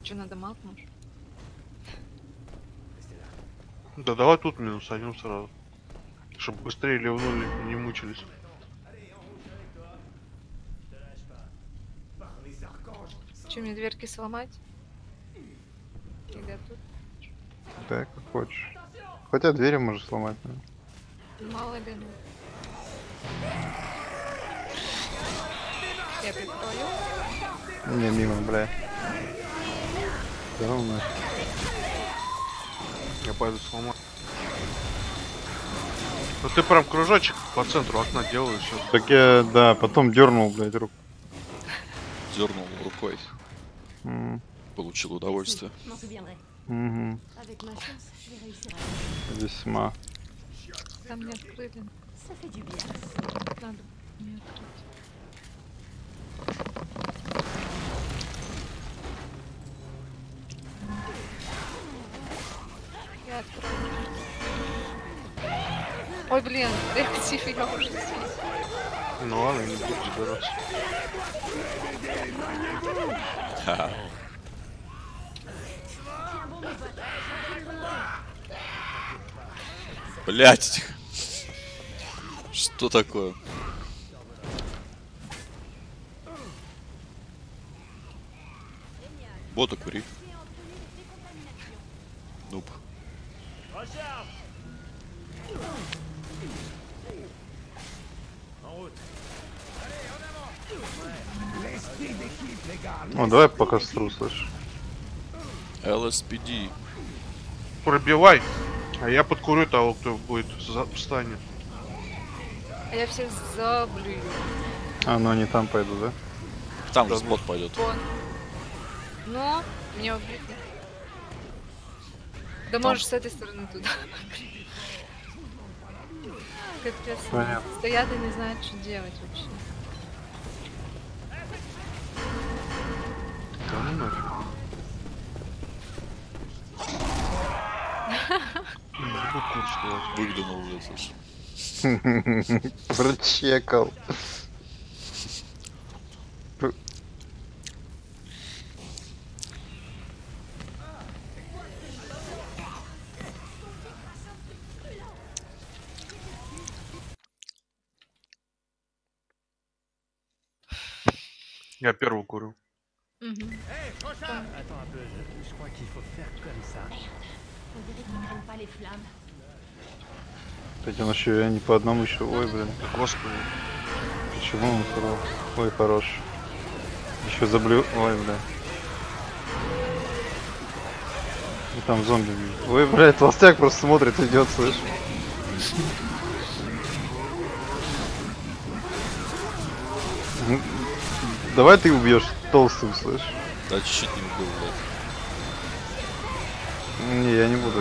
Что, надо макнуть? Да давай тут минусанем сразу. Чтобы быстрее ливнули и не мучились. Что, мне дверки сломать? Или тут? Да, как хочешь. Хотя двери можешь сломать. Ну. Мало ли, ну. Я прикрою. Не, мимо, бля. Да ну нафиг. Я пойду сломаю. Ну ты прям кружочек по центру окна делаешь сейчас. Так я, да, потом дернул, блядь, руку. Дернул рукой. М, Получил удовольствие. M'en souviendrai. мгм. Avec ma chance, je vais réussir à... Весьма. Там не открыли. Ça fait du bien. Надо не открыть. Я открою. Ой, блин, реактив, я уже здесь. Ну ладно, не буду забираться. Ха-ха. Блять. Что такое? Бота кури. Нуб. Ну, давай по костру, слышь. LSPD. Пробивай. А я подкурю того, кто будет встанет. А я всех заблюю. А, ну они там пойдут, да? Там же бот пойдет. Вон. Ну, меня убили. Да Там. можешь с этой стороны туда. Капец. Понятно. Стоят и не знают, что делать вообще. Да ну нафиг. Не буду курс делать. Выглянул уже, слушай. Прочекал. Я первый курю. Мгм. Attends un peu, je crois qu'il faut faire comme ça. On dirait qu'ils craignent pas les flammes. Кстати, он еще не по одному еще. Ой, блин. Господи. Почему он хорош? Ой, хорош. Еще заблю. Ой, бля. И там зомби. Ой, блядь, толстяк просто смотрит, идет, слышь. Ну, давай ты убьешь толстым, слышь. Да, чуть-чуть не убил, блядь. Не, я не буду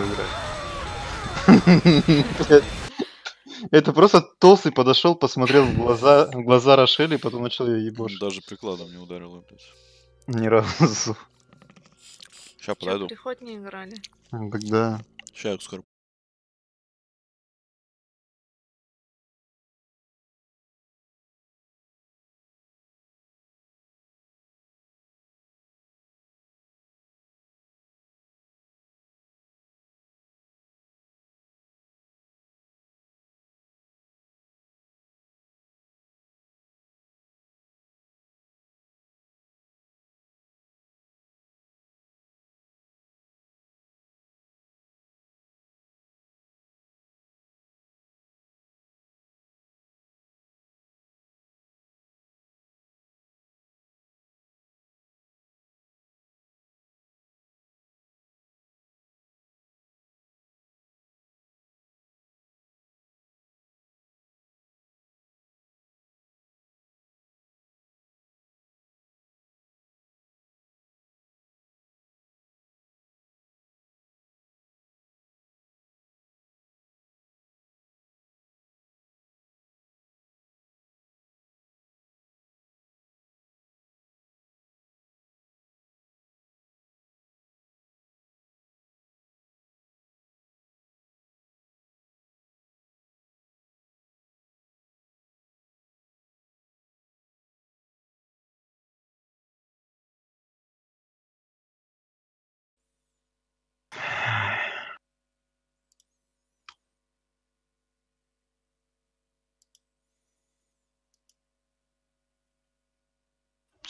играть. Это просто толстый подошел, посмотрел в глаза Рошели, потом начал ее Он ебошить. даже прикладом не ударил, блядь. Ни разу. Сейчас Чё, подойду. переход не играли? Тогда. Сейчас я скоро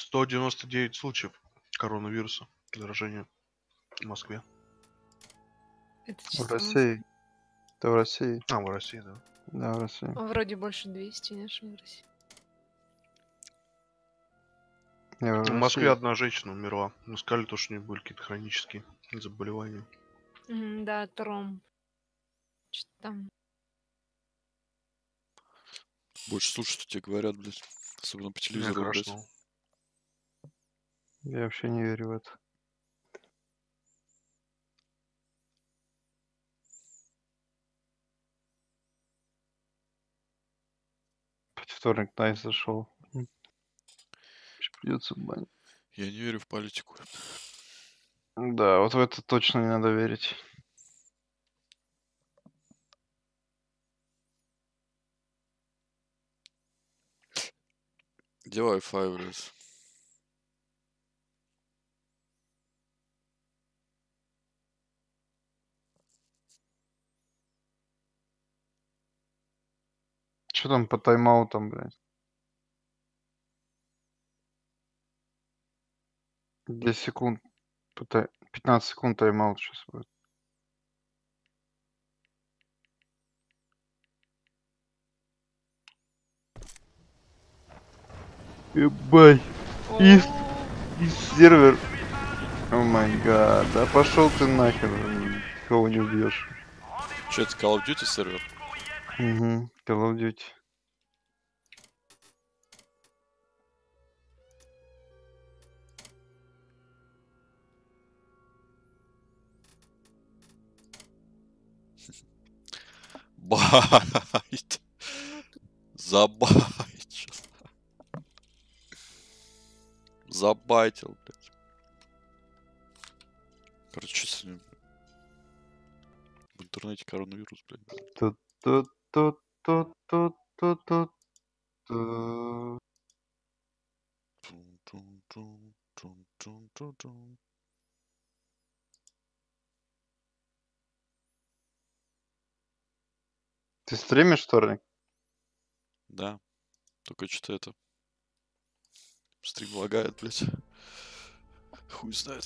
199 случаев коронавируса, заражения в Москве. Это В чисто России. Это в России. А, в России, да. Да, в России. Вроде больше 200, нет, что в России. Я в В Москве России. одна женщина умерла. Мы сказали, то, что у нее были какие-то хронические заболевания. Да, тромб. Что там? Больше слушай, что тебе говорят, блядь. Особенно по Мне телевизору, блядь. страшно. Я вообще не верю в это. Хоть вторник Найс зашел. Придется в баню. Я не верю в политику. Да, вот в это точно не надо верить. Где Wi-Fi, блядь? Что там по тайм-аутам, блядь? 10 секунд. 15 секунд тайм-аут сейчас будет. Ебать. И сервер. О май гад. Да пошел ты нахер. Кого не убьешь. Че, это Call of Duty сервер? Угу. Call of Duty. Байт. Забайт. Сейчас. Забайтил, блядь. Короче, что сегодня? В интернете коронавирус, блядь. Тут. Тун-тун-тун-тун-тун-тун. Ты стримишь вторник? Да. Только что-то это. Стрим лагает, блядь. Хуй знает.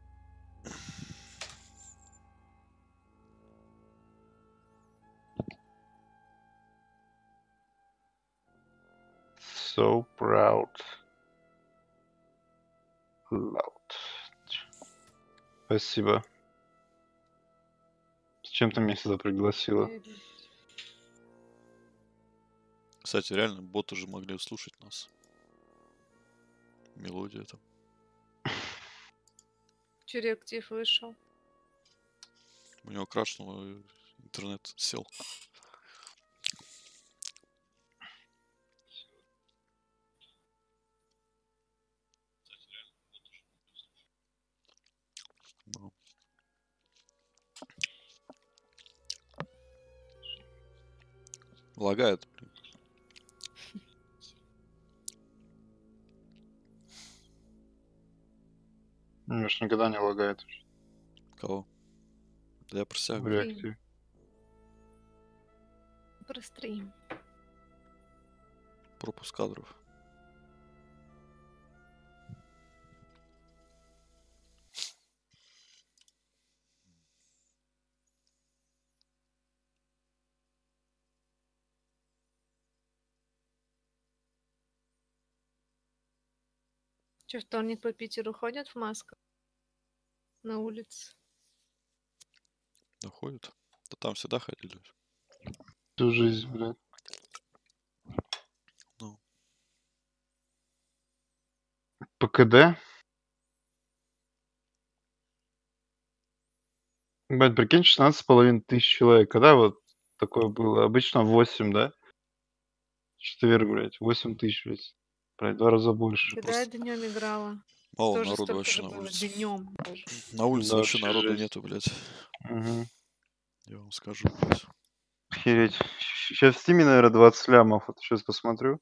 So proud. Loud. Спасибо. С чем ты меня сюда пригласила? Кстати, реально, боты же могли слушать нас. Мелодия там. Че реактив вышел? У него крашнуло, интернет сел. Ну. Лагает, блин. Миш никогда не лагает Кого? Да я про себя в говорю. реактиве. Про стрим. Пропуск кадров. Че, вторник по Питеру ходят в масках? На улице. Доходит. Да там всегда ходили. Всю жизнь, блядь. Ну. ПКД? Блядь, прикинь, 16,5 тысяч человек. Когда вот такое было? Обычно 8, да? Четверг, блядь. 8 тысяч, блядь. Блядь, 2 раза больше. Когда я днем играла, Мало тоже народу столько вообще же на было. улице. Днем даже. На улице Да, вообще вообще народу жесть. нету, блядь. Угу. Я вам скажу, блядь. Охереть. Сейчас в Стиме, наверное, 20 лямов. Вот сейчас посмотрю.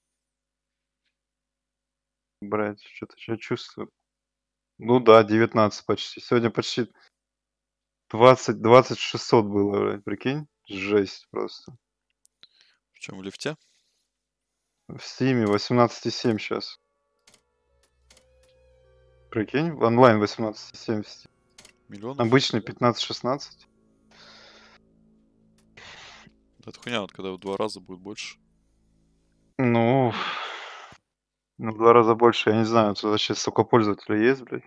Блядь, что-то я чувствую. Ну да, 19 почти. Сегодня почти 20 600 было, блядь, прикинь? Жесть просто. В чем, в лифте? В Стиме 18,7 сейчас. Прикинь, онлайн 18,70. Миллионов? Обычный 15-16. Да это хуйня, вот когда в 2 раза будет больше. Ну, в 2 раза больше, я не знаю, тут вообще столько пользователей есть, блядь.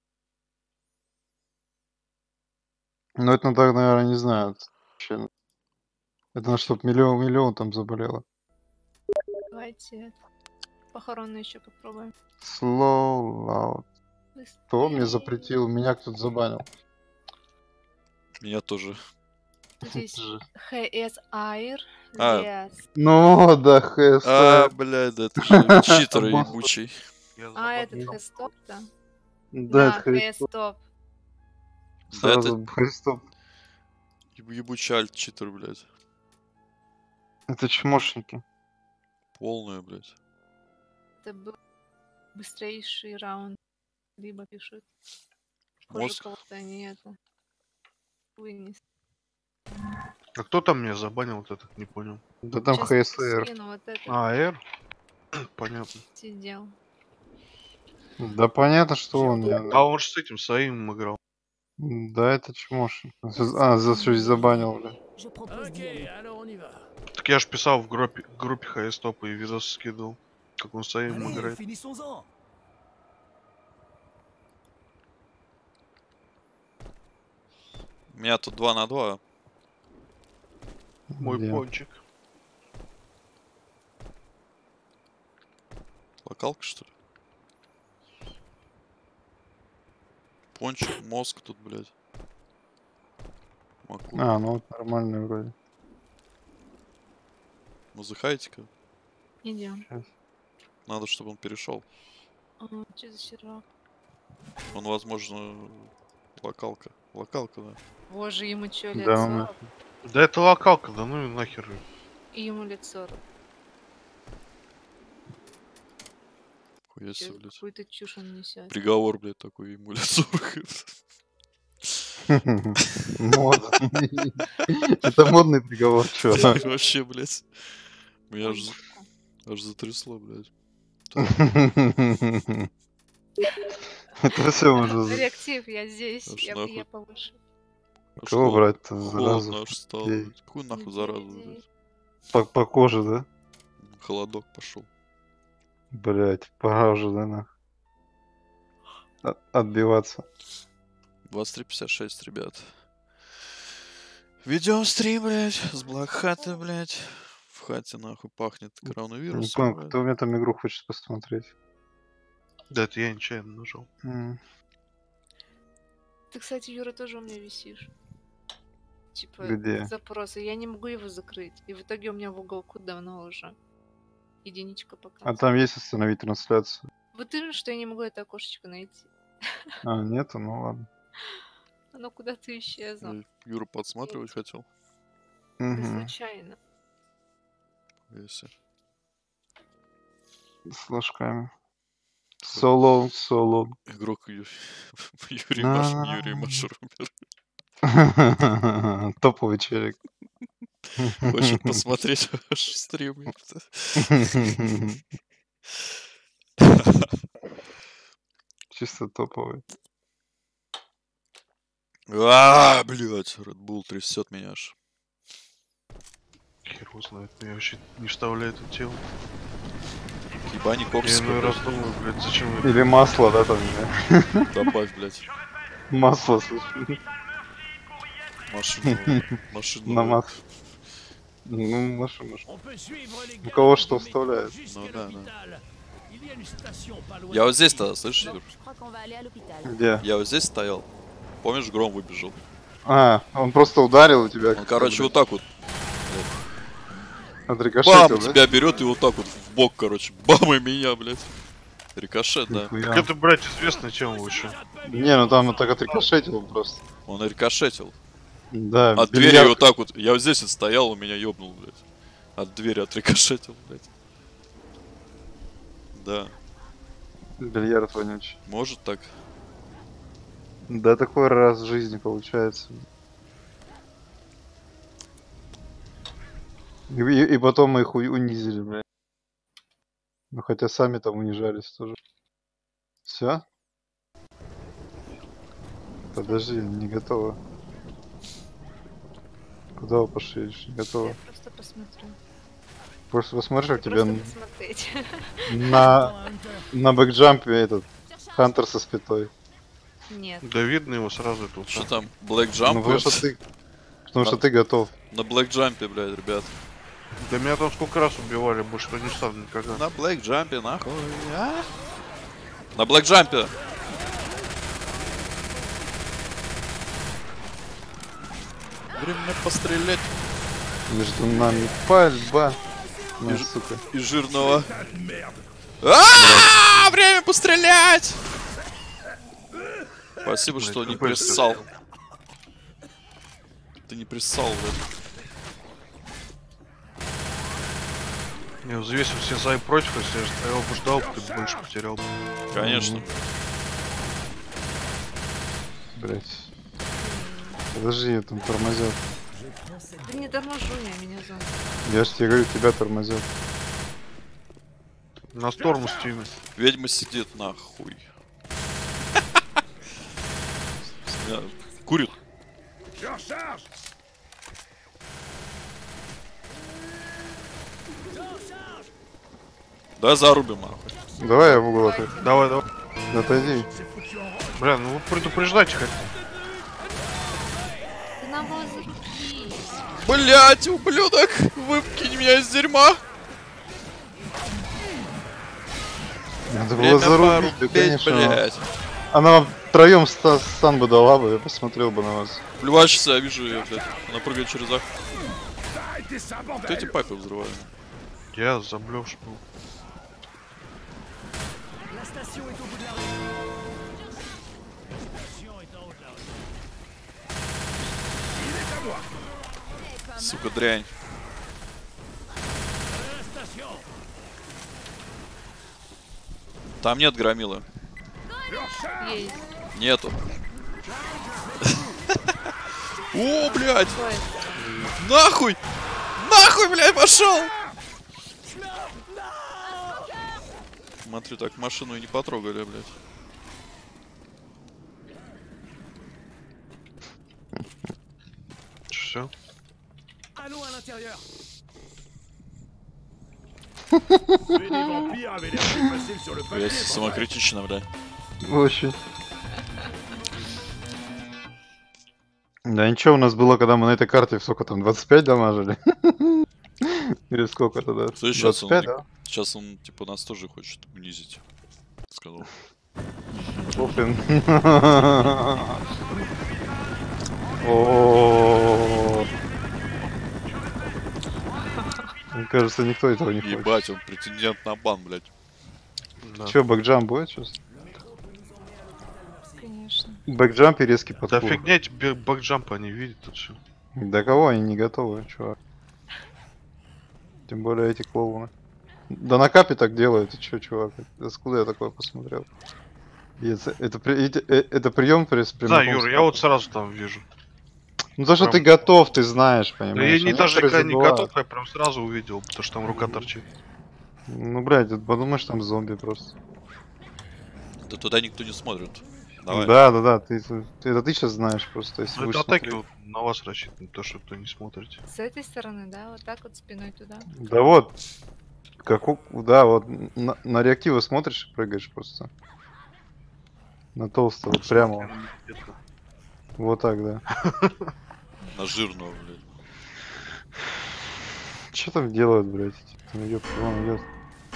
Ну, это надо, наверное, не знаю. Вообще, это надо, чтоб миллион там заболело. Давайте это. Похоронную еще попробуем. Slow loud. Кто мне Быстрее. запретил? Меня кто-то забанил. Меня тоже. Тут есть Ж- HS Air, А. Лес. Ну, да, хэс. Блядь, да это же читер Босс. ебучий. Я А, этот забанил. Хэстоп, да? Да, это Хэстоп. Да это сразу Христоп. ебучий альт-читер, блядь. Это чмошники. Полная, блядь. Это был быстрейший раунд. Либо пишут. Хуже Мозг. кого-то они это вынес. А кто там меня забанил, вот этот, не понял. Да там Сейчас ХСР. скину вот это А, R? Понятно. сидел. Да понятно, что он. А он же с этим своим играл. Да, это чмошник. За что забанил, бля. Je propose Ok, d'y aller. alors on y va. Так я ж писал в группе ХС-топа и видос скидывал. Как он своим Allez, играет. finissons-en. У меня тут 2 на 2. Мой Где? пончик. Локалка, что ли? Пончик, мозг тут, блядь. Макур. А, ну вот нормальный вроде. Музыхайтика. Идем. Надо, чтобы он перешел. Что за сервак? Он, возможно, локалка. Локалка, да. Боже, ему что, лет Да, 40? Да это локалка, да ну и нахер. И ему лет 40. Хуя себе, Чё, блядь. какую-то чушь он несет. Приговор, блядь, такой ему лет 40. Мода. Это модный приговор, чувак. Вообще, блядь. Меня аж затрясло, блядь. Это все уже. Реактив, я здесь, Аж я нахуй. повыше. Аж Кого брать-то Холодно заразу? аж стало, Окей. блядь. Какую нахуй Иди, заразу, иди. блядь. По коже, да? Холодок пошел. Блять, пора уже, да, нахуй. Отбиваться. 23:56, ребят. Ведем стрим, блядь, с Блэкхата, блядь. В хате, нахуй, пахнет Не коронавирусом, понял, блядь. кто у меня там игру хочет посмотреть. Да это я нечаянно нажал. Ты, кстати, Юра, тоже у меня висишь. Типа, Где? запросы. Я не могу его закрыть. И в итоге у меня в уголку давно уже единичка А показывает. там есть остановить трансляцию? Вот именно, что я не могу это окошечко найти. А, нету? Ну ладно. Оно куда-то исчезло. Юра подсматривать хотел. Да Мгм. случайно. Если. С флажками. Соло. Игрок Юрий На-на-на. Машрумер. Топовый челик. Хочет посмотреть ваш стрим. ёпта. Чисто топовый. Блять, Red Bull трясет меня аж. Хер его знает, меня вообще не вставляет эту тему. Ебани Я кокс, иной раз думаю, блядь, зачем вы... Или масло, да, там, да? добавь, блять. Масло, слушай. Машину. На масло. Ну, машину. On peut suivre les У кого gars что du métro вставляет. jusqu'à Ну да, да. l'hôpital. Il y a une station pas loin Я вот d'ici. здесь-то, слышишь, Bon, Юр? je crois qu'on va aller à l'hôpital. Где? Я вот здесь стоял. Помнишь, гром выбежал? А, он просто ударил тебя. Он, короче, вот так вот. Бам! Отрикошетил, да? Тебя берет и вот так вот в бок, короче. Бам, и меня, блядь. Рикошет, да. Нихуя. Так это, блядь, известная тема вообще. Не, ну там он так отрикошетил просто. Он рикошетил. Да, От двери бильярд. вот так вот. Я вот здесь вот стоял, он меня ёбнул, блядь. От двери отрикошетил, блядь. Да. Бильярд вонючий. Может так. Да, такой раз в жизни получается. И потом мы их унизили, блядь. Ну хотя сами там унижались тоже. Все? Подожди, не готово. Куда вы пошли? Не готово. Я просто посмотрю. Просто посмотришь, как тебя Просто посмотреть. на бэкджампе этот Хантер со спитой. Нет. Да видно его сразу тут. Что там? Блэк Ну, Джамп? потому что ты готов. На Блэк Джампе, блядь, ребят. Да меня там сколько раз убивали, больше не стану никогда. На Блэк Джампе, нахуй. А? На Блэк Джампе. Время пострелять Между нами пальба. Ну, Меж- сука. из жирного. Время пострелять! Спасибо, Блядь, что не какой приссал. стрел. Ты не приссал, блядь. Я взвесил все за и против, если я стоял бы ждал, ты бы больше потерял. Конечно. Блять. Подожди, там тормозят. Да не торможу я, меня зонт. Я ж тебе говорю, тебя тормозят. На сторону стимы. Ведьма сидит нахуй. Курит. Да зарубим нахуй. Давай я в угол отойду. Давай, давай. Отойди. Бля, ну вы предупреждайте хоть. Ты нам было зарубить. Блять, ублюдок! Выкинь меня из дерьма! Надо было Время зарубить, да, порубить, конечно. блять. Она вам втроем стан бы дала бы, я посмотрел бы на вас. Плевать, я вижу ее, блядь. Она прыгает через окно. Кто эти пайпы взрывают? Я заблёвш был. La station est au bout de la rue. Station est en haut de la rue. Сука, дрянь. La station. Там нет громила. Есть. Нету. О, блядь! Кто это? Нахуй! Нахуй, блядь, пошел! Смотрю, так машину и не потрогали, блядь. Все. Allons à l'intérieur. Mais les vampires avaient l'air plus faciles sur le papier. Блядь, самокритично, блядь. Очень. Да ничего, у нас было, когда мы на этой карте, сколько там, 25 дамажили? Или сколько тогда? Сейчас он, 25, да? сейчас он, типа, нас тоже хочет унизить. Сказал. Опен. О. Мне кажется, никто этого не хочет. Ебать, он претендент на бан, блядь. Да. Че, бэкджамп будет сейчас? Конечно. Бэкджамп и резкий Да подход. фигня, тебе бэкджампа не видит тут все. Да кого они не готовы, чувак. Тем более эти клоуны. Да на капе так делают, ты чё, чувак? Откуда я такое посмотрел? И это прием при Да, Юр, я вот сразу там вижу. Ну то, что прям- ты готов, ты знаешь, Да понимаешь? я не а даже некоторые когда не забывают. готов, я прям сразу увидел, потому что там рука торчит. Ну, блядь, ты подумаешь, там зомби просто. Да туда никто не смотрит. Давай. Да, это ты сейчас знаешь просто, если Ну, будешь это атаки смотреть. вот на вас рассчитаны, то, что вы не смотрите. С этой стороны, да? Вот так вот спиной туда. Да вот, да, вот на реактивы смотришь и прыгаешь просто. На толстого, вот прямо. Вот так, да. На жирного, блядь. Что там делают, блядь? Там идет, вон идет.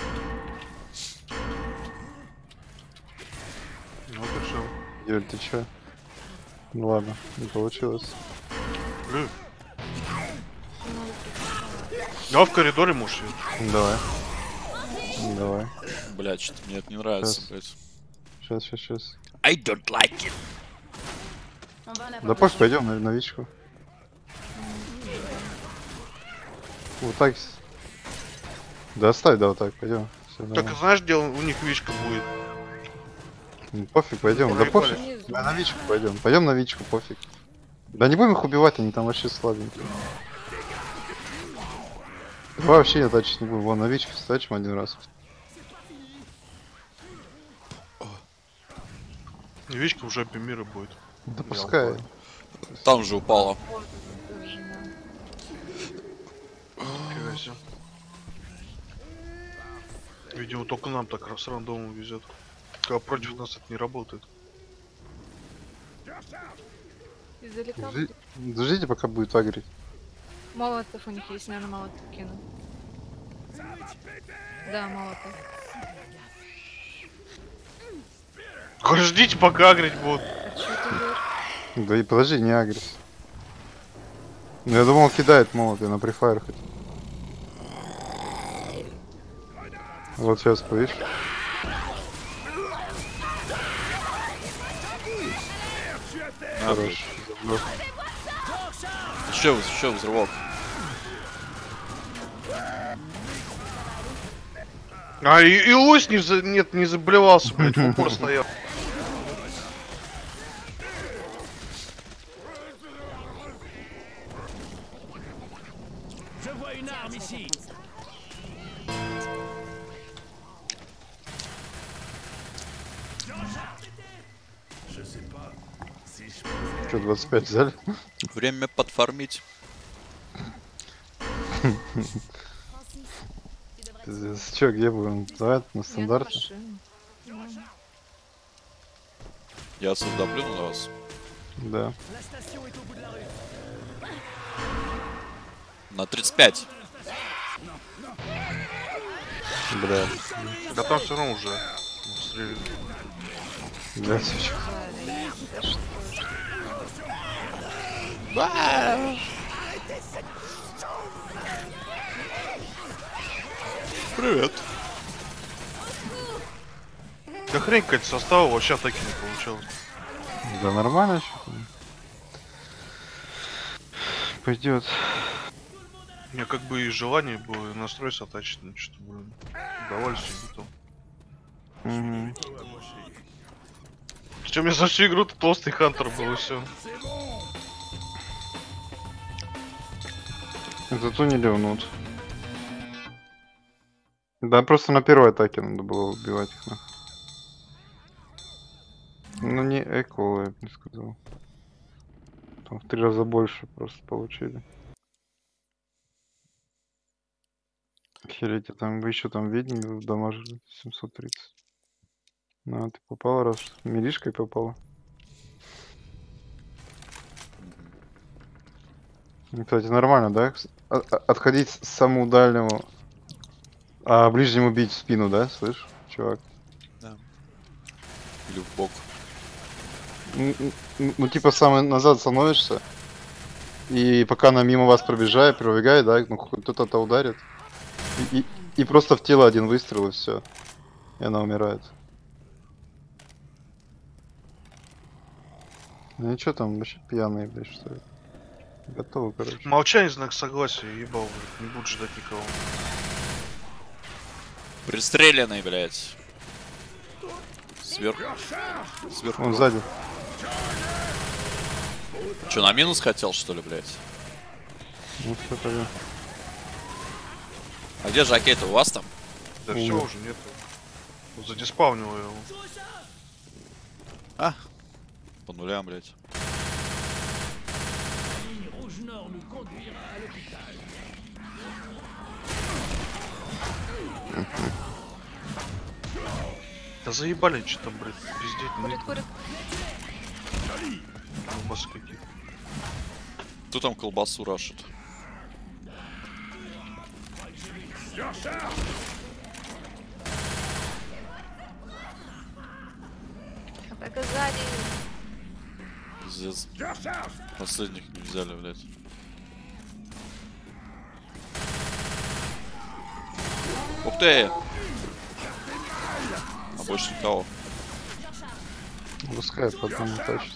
Ну, это все. Юль, ты чё? Ну ладно, не получилось. Ну, а в коридоре можешь. Давай. Давай. Блядь, что-то мне это не нравится, Сейчас. блядь. Сейчас. I don't like it. On va en avoir Да пусть пойдем на новичку. Вот так. Да оставь, да, вот так, пойдем. Так, знаешь, где у них вичка будет? Пофиг, пойдем. Да Проебали. пофиг. Внизу. На новичку пойдем. Пойдем на новичку, пофиг. Да не будем их убивать, они там вообще слабенькие. Давай вообще я тачить не буду. Вон новичку стачим один раз. Вичка в жопе мира будет. Да пускай. Там же упало. Вот, тоже, да. Нифига себе. Видимо, только нам так с рандомом везет. Когда против нас это не работает. Издалека. Подождите, пока будет агрить. Молотов у них есть, наверное, молотов кину. Да, молотов. Ждите, пока агрить будут. А чё ты говоришь? Да и подожди, не агрись. Ну я думал, кидает молот, я на префайр хотел. Вот сейчас, видишь? Хорош. Еще взрывок. А, и лось не заблевался, блядь, в упор стоял. Je vois une arme ici. Je sais pas si je peux. Что, 25 взяли? Время подфармить. Пиздец. Чё, где будем? Давай на стандарте. Я создоплю на вас. Да. La station est au bout de la rue. На 35. Бля. Да там все равно уже стреляли. Блядь, чё? Привет. Да хрень какая-то состава, вообще атаки не получалось. Да нормально что-то. Пойдет. У меня как бы и желание было и настрой сатачить, но что-то, блин, удовольствие не то. Угу. Причем я за всю игру толстый хантер был и все. Зато не ливнут. Да, просто на первой атаке надо было убивать их нахуй. Ну не эко, я бы не сказал. Там в 3 раза больше просто получили. Охереть, там вы еще там ведьми дамажили 730. Ну, ты попала раз, милишкой попала. Кстати, нормально, да? Отходить с самому дальнему, а ближнему бить в спину, да? Слышь, чувак? Да. Или в бок. Ну, типа, самый назад становишься, и пока она мимо вас пробегает, да, ну, кто-то ударит. И просто в тело один выстрел, и все. И она умирает. Ну ничего там, вообще пьяные, блядь, что ли? Готовы, короче. Молчание знак согласия, ебал, блядь, не буду ждать никого. Пристреленный, блядь. Сверху. Сверху. Он сзади. Че, на минус хотел, что ли, блядь? Ну все тогда. А где Жакет? У вас там? Да все уже нету. Вот задиспавнил я его. А? По нулям, блядь. Rouge Nord nous conduira à l'hôpital. Да заебали, что там, блядь, пиздеть, ну Курит. колбасы какие-то. Кто там колбасу рашит? Атака сзади. Пиздец. Последних не взяли, блядь. Ух ты! А больше никого. Пускай по одному тащит.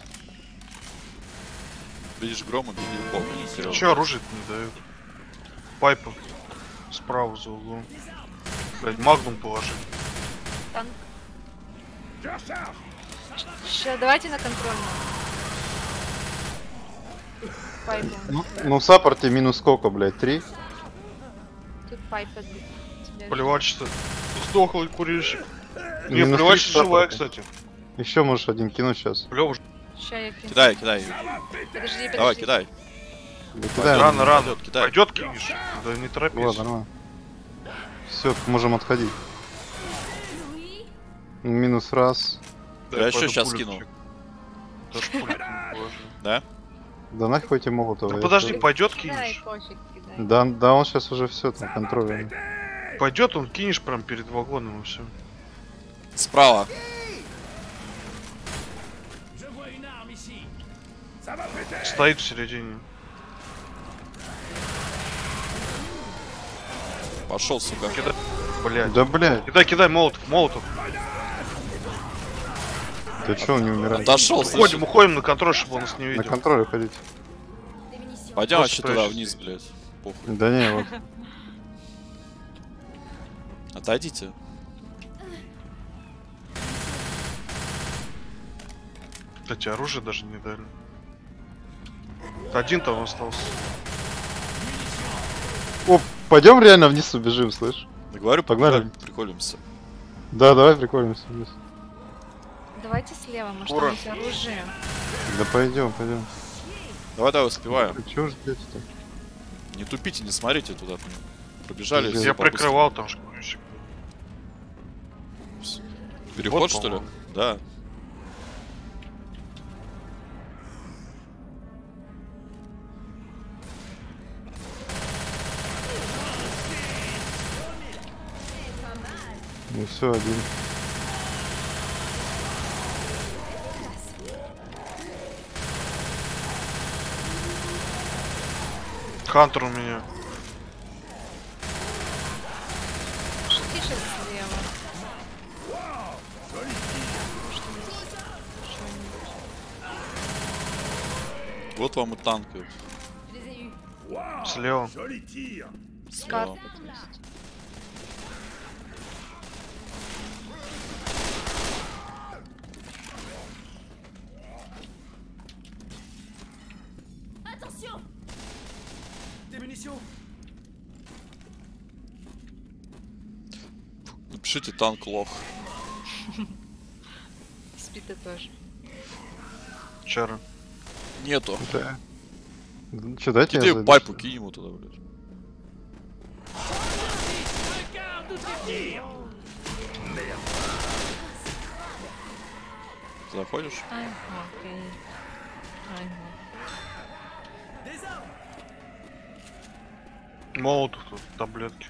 Видишь грома, беги в бок. а не вперед. Че оружие-то не дают? Пайпа справа за углом. Блядь, магнум положи. Танк. Сейчас, давайте на контрольную. Пайпу. Ну в саппорте минус сколько, блядь, 3? Тут пайпа. Плевальщица. Сдохлый курильщик. Не, Минус плевальщица 3 живая, саппорта. кстати. Еще можешь один кинуть сейчас. Лёва, Ща я кину. Кидай, кидай. Подожди. Давай, кидай. Да кидай, Рано, рано. Пойдет, кидай. Пойдет, кинешь. Да не торопись. ладно, нормально. Все, можем отходить. Минус раз. Да, Я еще пойду сейчас пулю кину. чек. Даже пулю не положу. Да? Да нафиг эти молотовые. Да подожди, пойдет, Кидай, кинешь. пофиг, кидай. Да, да, он сейчас уже все там контролирует. Пойдет, он кинешь прям перед вагоном и все. Справа. Je vois une arme ici. Стоит в середине. Пошел, сука. Кидай. Блядь. Да блядь, Кидай, кидай, молотов, молотов. ты чё, он не умирает? Отошел, слышишь? Уходим, уходим на контроль, чтобы он нас не На видел. контроле ходить. Пойдем вообще Просто туда прячься. вниз, блядь. Похуй. Да не, вот. Отойдите. Кстати, оружие даже не дали. Один там остался. О, пойдем реально вниз убежим, слышь? Да говорю, Погнали. приколимся. Да, давай прикольнемся вниз. Давайте слева, может Ура. там есть оружие. Да пойдем, пойдем. Давай, успеваем. Чего ждете-то? Не тупите, не смотрите туда. Пробежали. Я все Я по-быстрому. прикрывал там шкурищик. Переход, Вот, что ли? по-моему. Да. Ну все, один. Хантер у меня. Тише слева. Вот вам и танк. Слева. С карты, то есть. Des munitions. Напишите танк лох. Спиты тоже. Чара. Нету. Да. Че, дайте я Кидай зайду. пайпу, кинь ему туда, блядь. Regarde où tu tires. Заходишь? Ага, окей. Ага. Des armes. Молотов тут, таблетки.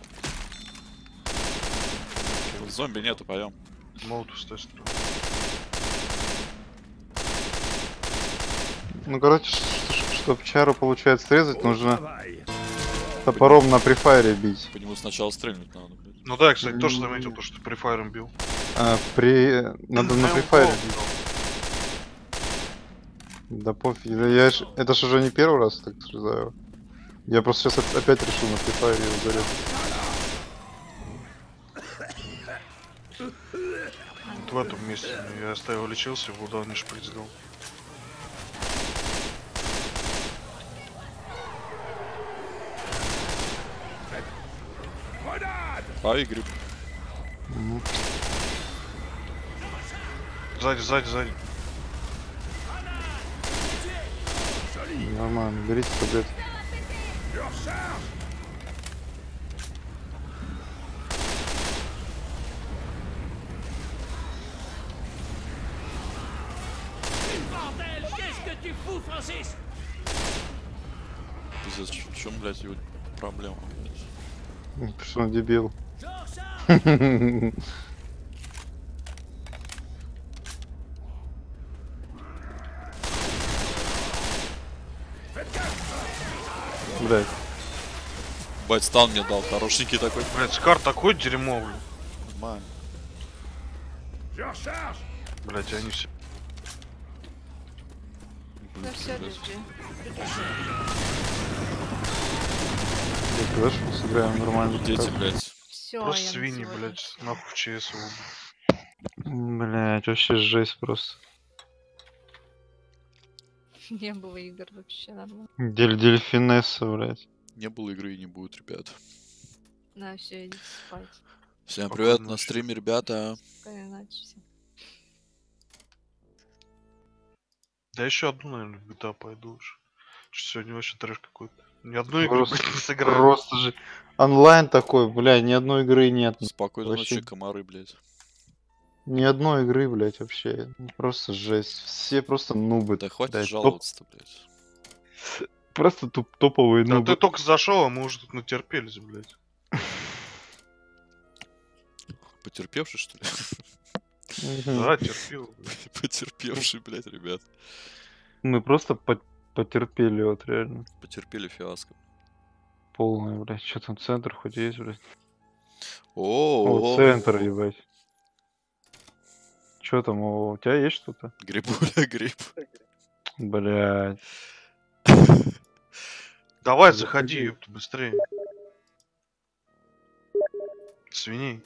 Вот зомби нету, пойдем. Молотов с той стороны. Ну, короче, чтобы чару, получается, срезать, нужно топором на префайре бить. По нему сначала стрельнуть надо, блядь. Ну да, я, кстати, тоже заметил, то, что префайром бил. Надо на Я префайре упал. бить. Да пофиг, да я это ж уже не первый раз так срезаю. Я просто сейчас опять решил на префайре его зарезать. Вот в этом месте я оставил, лечился, в ударный шприц дал. Пави гриб. Сзади, сзади, сзади. Нормально, берите таблетки. Bordel, qu'est-ce que tu fous, Francis? Пиздец, в чем, блядь, его проблема, блядь? Что он дебил. Блять, Бать, стан мне дал, хорошенький такой. Блять, Скар такой дерьмо, блин. Нормально. Блять, они все. Ну все, Блядь. GG. давай что сыграем нормально. Дети, блядь. Все, Просто свиньи, блять, нахуй в ЧС. Блять, вообще жесть просто. Не было игр вообще нормально. Дельфинесса, блять. Не было игры и не будет, ребят. На, все, идите спать. Всем Спокойной привет на ночи. стриме, ребята. Спокойной ночи всем. Да еще одну, наверное, в GTA пойду уж. Что сегодня вообще трэш какой-то. Ни одной игры, Просто, блядь, не сыграю. просто же онлайн такой, бля, ни одной игры нет. Спокойной Вообще. ночи, комары, блядь. Ни одной игры, блядь, вообще. Просто жесть. Все просто нубы. Да хватит блядь, жаловаться-то, блядь. Просто топовые Да нубы. ты только зашел, а мы уже тут натерпелись, блядь. Потерпевший, что ли? Мгм. Да, терпел, блядь. Потерпевший, блядь, ребят. Мы просто потерпели, вот реально. Потерпели фиаско. Полное, блядь. Что там, центр хоть есть, блядь? О, О, центр, ебать. Что там, у тебя есть что-то? грибуля, гриб. Блядь. Давай, Заходи. заходи, ёпта, быстрее. Свиней.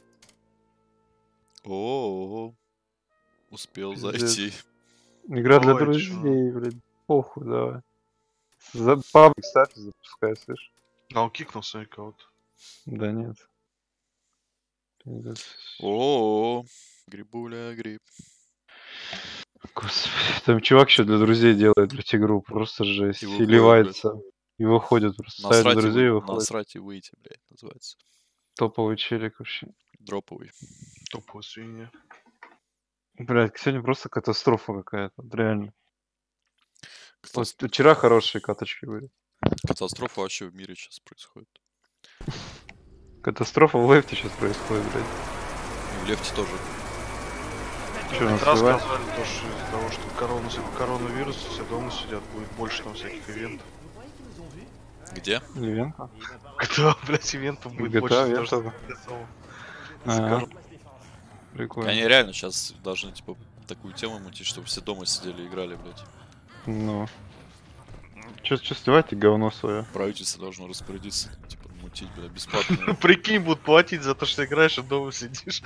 О, успел Пиздец. зайти. Игра для Давай, друзей, блядь. Похуй, давай. За паблик ставь, запускай, слышь. А он кикнулся на кого-то. Да нет. Пиздец. О, грибуля, гриб. Господи, там чувак еще для друзей делает, блядь, игру. Просто жесть. И И выходит, ливается. И выходит просто. Ставит Насрать и, друзей и выходит. насрать и выйти, блядь, называется. Топовый челик вообще. Дроповый. Топовая свинья. Блядь, сегодня просто катастрофа какая-то. Вот реально. Вот Катастрофа. вчера хорошие каточки были. Катастрофа вообще в мире сейчас происходит. Катастрофа в лефте сейчас происходит, блядь. И в лефте тоже. Что, нас Раз сливает? сказали, то, что из-за того, что коронавирус, все дома сидят, будет больше там всяких ивентов. Где? Ивента? GTA, блядь, ивентов будет GTA больше, потому что ивентов. из-за Прикольно. Они реально сейчас должны, типа, такую тему мутить, чтобы все дома сидели и играли, блядь. Ну. Че сливайте говно свое? Правительство должно распорядиться, типа, мутить, блядь, бесплатно. Прикинь, будут платить за то, что играешь, и дома сидишь.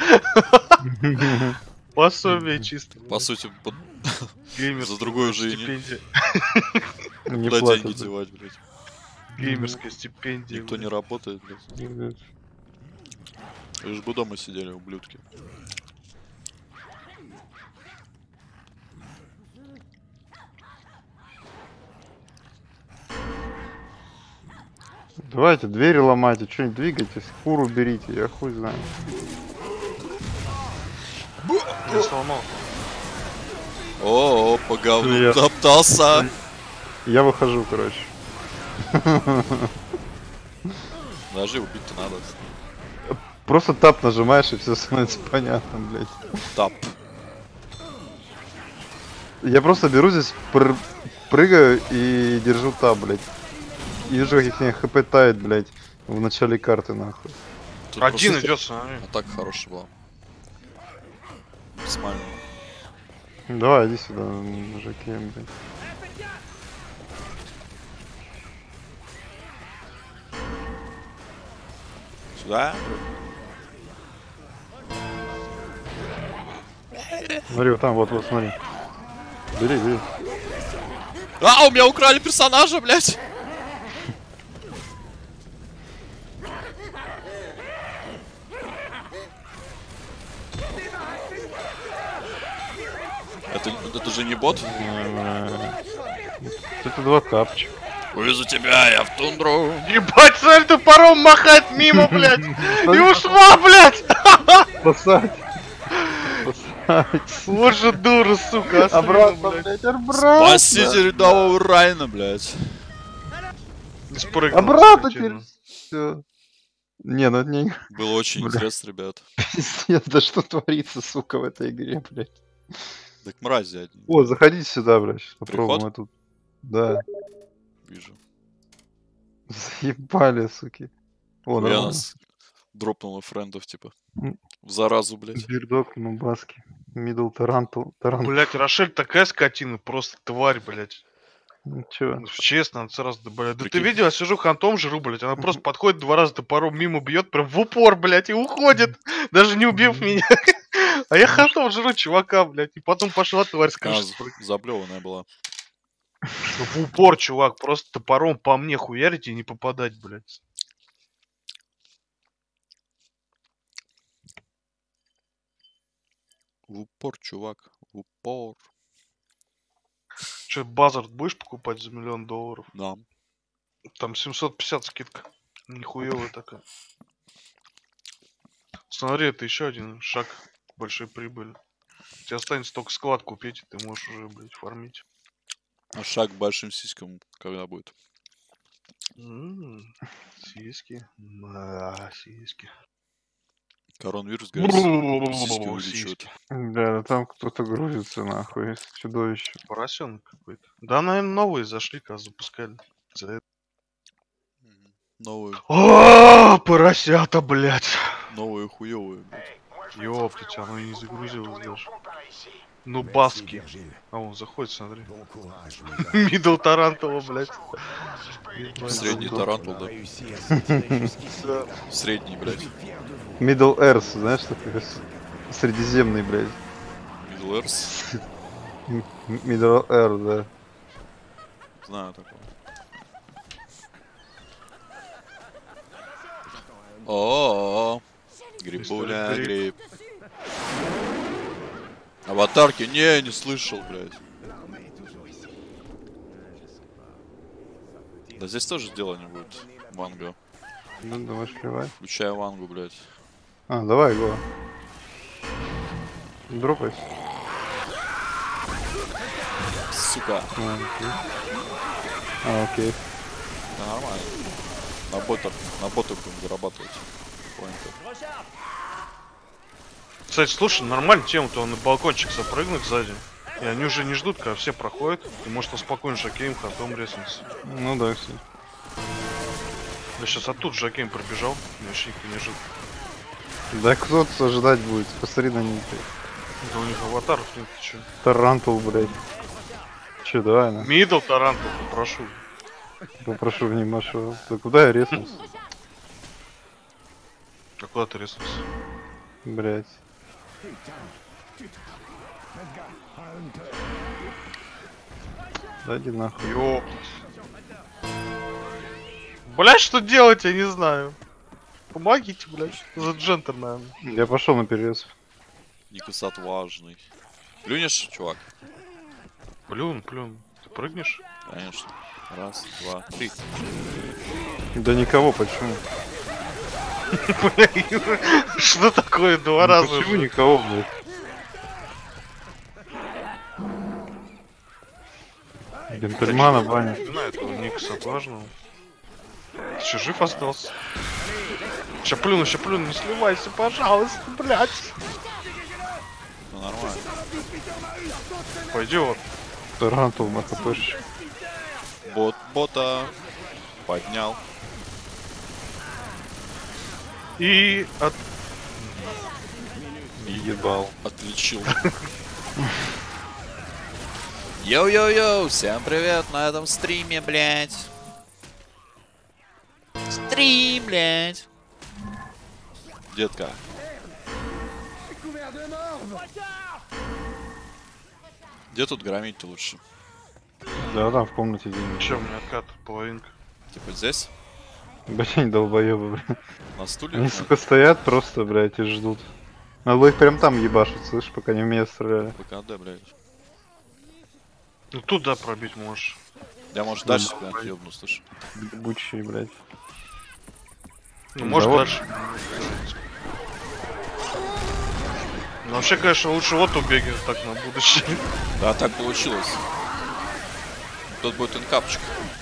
Пособие чисто. По сути, Геймерская за другую же и не- стипендия. Не куда деньги платят. девать, блядь. Геймерская стипендия. Никто не блядь. работает, блядь. Лишь бы дома сидели, ублюдки. Давайте, двери ломайте, что-нибудь двигайтесь, фуру берите, я хуй знаю. Я сломал. О, по говну Я- топтался. Я выхожу, короче. Даже убить-то надо. Просто тап нажимаешь, и все становится понятно, блядь. Тап. Я просто беру здесь, прыгаю и держу тап, блядь. И вижу, как их хп тает, блядь, в начале карты, нахуй. Тут Один просто идет, смотри. атака хорошая была. Максимально. Давай, иди сюда, мужики, блядь. Сюда? Смотри, вот там, вот, смотри. Бери, бери. А, у меня украли персонажа, блядь! Это же не бот? Это два тапчика. Увезу тебя, я в тундру. Ебать, смотри, топором махает мимо, блядь. И ушла, блядь. Спасать. Вот же дура, сука. ослина, Обратно, блядь. блядь, обратно. Спасите рядового Райна, блядь. Спрыгнул, Обратно скотина. теперь. Всё. Не, ну это не Было очень Бля. интересно, ребят. пиздец, да что творится, сука, в этой игре, блядь. Так мрази одни. О, заходите сюда, блядь, сейчас попробуем Приход? эту. Да, Вижу. заебали, суки. О, Я нормально. нас дропнула френдов, типа. М. В заразу, блядь. Бирдок, нубаски. Мидл Тарантул. Блядь, Рошель такая скотина, просто тварь, блядь. Чё? Ну, честно, она сразу, да, блядь. Да ты Прикинь. видел, я сижу хантом жру, блядь. Она просто подходит 2 раза топором мимо бьет, прям в упор, блядь, и уходит. Даже не убив меня. А я хантом жру чувака, блядь. И потом пошла тварь с Она крыши спрыгнуть. заблеванная была. Ну, в упор, чувак, просто топором по мне хуярить и не попадать, блядь. В упор, чувак. В упор. Че, Базард будешь покупать за $1 000 000? Да. Там 750 скидка. Нихуевая такая. Смотри, это еще один шаг к большой прибыли. Тебе останется только склад купить, и ты можешь уже, блядь, фармить. А шаг к большим сиськам когда будет? Сиськи. Да, сиськи. Коронавирус, говорит, сиськи увеличивают. Да, там кто-то грузится, нахуй, чудовище. Поросенок какой-то. Да, наверное, новые зашли, когда запускали. За это. Новые, Поросята, блядь. новые хуёвые, блядь. Ёптать, оно и не загрузилось даже. Ну, баски. А он заходит, смотри. Bon courage, Мидл Тарантула, блядь. Средний тарантул, да? réussi à se tirer jusqu'ici. Средний, блядь. Fier de vous. Middle Earth, знаешь, такой средиземный, блядь. Middle Earth. Middle Earth, да. Знаю такого. О, грибуля, Мистер гриб. Аватарки? Не слышал, блядь. Да здесь тоже дела не будет. Ванга. Ну, давай шливай. Включай вангу, блядь. А, давай, го. Дропайся. Сука. Окей. Да нормально. На ботах будем зарабатывать. Понял. Кстати, слушай, нормально тему-то он на балкончик запрыгнуть сзади. И они уже не ждут, когда все проходят. И может он спокойно Жакеем хантом резнется. Ну да, кстати. Я сейчас оттуда Жакеем пробежал, и вообще никто не ждет. Да кто-то ждать будет, посмотри на них. Да у них аватаров нет, ты чё? Тарантул, блядь. Че, давай, на. Мидл Тарантул, попрошу. Попрошу внимания. Да куда я резнулся? А куда ты резнулся? Блядь. Да иди нахуй. Ёптать. Блядь, что делать, я не знаю. Помогите, блядь. За джентльмен. Я пошел на перерез. Никас отважный. Плюнешь, чувак? Плюн. Ты прыгнешь? Конечно. Раз, два, три. Да никого, почему? Что такое два Ну, раза? почему никого, блядь? Гентельмана, Баня. Не знаю этого Никса отважного. Ты что, жив остался? Ща плюну, не сливайся, пожалуйста, блядь. Ну нормально. Пойдет. Тарантул на хпшечку. Бота. Поднял. И от... Ебал. Отличил. Йоу-йоу-йоу, всем привет на этом стриме, блядь. Стрим, блядь. Детка. Где тут громить-то лучше? Да, там в комнате деньги. Че, у меня откат, половинка. Типа здесь? Блядь, они долбоёбы, блядь. На стуле? Они, сука, стоят просто, блядь, и ждут. Надо было их прям там ебашить, слышь, пока не в меня стреляли. ВКД, блядь. Ну туда пробить можешь. Я, может, дальше куда-нибудь ёбну, слышь. Ебучие, блядь. Ну может вот. дальше. Ну, вообще, конечно, лучше вот убегать так на будущее. Да, так получилось. Тут будет инкапчик.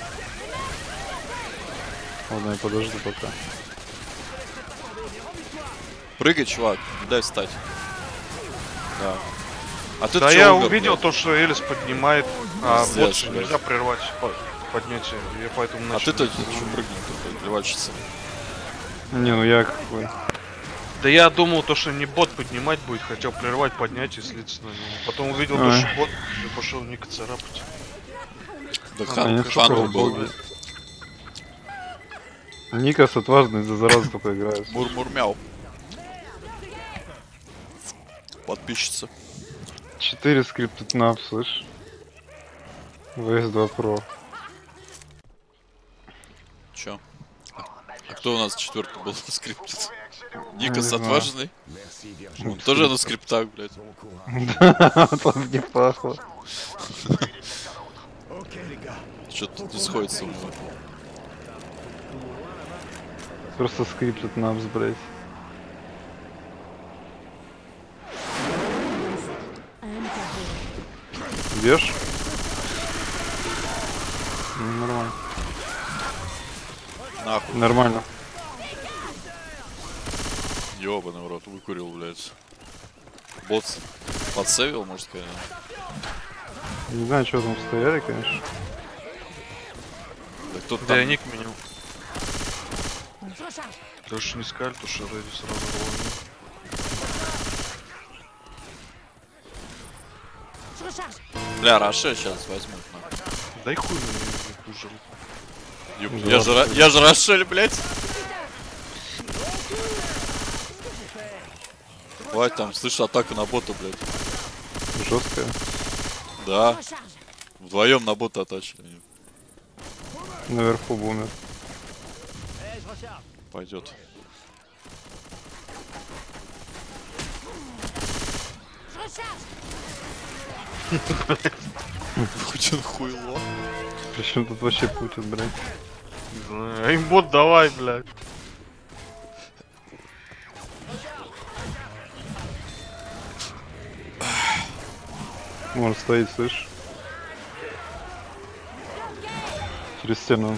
Ладно, я подожду пока. Прыгай, чувак, не дай встать. Да. А ты Да чё я умер, увидел блядь? то, что Элис поднимает, а Пиздец, вот блядь. нельзя прервать поднятие. Я поэтому А начал. ты-то что прыгнул, плевальщица? Не, ну я какой. Да я думал то, что не бот поднимать будет, хотел прервать поднятие и слиться на него. Потом увидел то, Ой. что бот, и пошел Ника царапать. Да Они, сука, Хантер был, убогие. блядь. Никас отважный за заразу только играет. Мур-мур-мяу. Подписчица. 4 скриптед нап, слышь. VS2 Pro. Чё? А кто у нас четвертый был на скрипте? Никас Не знаю. отважный? Merci, Virgile. Он тоже на скриптах, блядь. Bon courage. Там не пахло. Что-то тут не сходится у него. Просто скриптит напс, блядь. Бьешь? Нормально. Нахуй. Нормально. Ёбаный в рот, выкурил, блядь. Бот подсейвил, может сказать. Не знаю, что там стояли, конечно. Да кто-то Да, там... я ник менял. Потому что не сказали, то что ради сразу голову. Бля, Роше сейчас возьмут, нахуй. Дай хуй мне ужил. Я же Рошель, блядь. Хватит там, слышь, атака на бота, блядь. Жесткая. Да. Вдвоем на бота оттачили. Наверху бумер. Пойдет. Путин хуйло. Причем тут вообще Путин, блядь. Не знаю. Аймбот давай, блядь. Он стоит, слышь. Через стену.